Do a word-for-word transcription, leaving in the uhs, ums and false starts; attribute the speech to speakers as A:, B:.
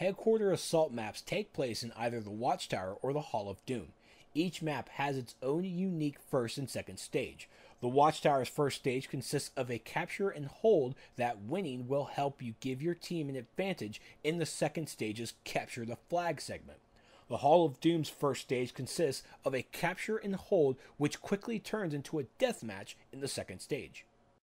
A: Headquarter Assault maps take place in either the Watchtower or the Hall of Doom. Each map has its own unique first and second stage. The Watchtower's first stage consists of a capture and hold that winning will help you give your team an advantage in the second stage's capture the flag segment. The Hall of Doom's first stage consists of a capture and hold which quickly turns into a deathmatch in the second stage.